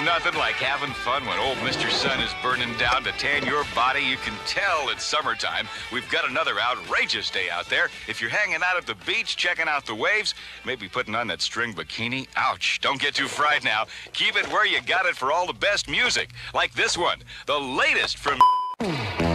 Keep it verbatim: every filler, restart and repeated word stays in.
nothing like having fun when old Mister Sun is burning down to tan your body. You can tell it's summertime. We've got another outrageous day out there. If you're hanging out at the beach, checking out the waves, maybe putting on that string bikini, ouch, don't get too fried now. Keep it where you got it for all the best music, like this one, the latest from...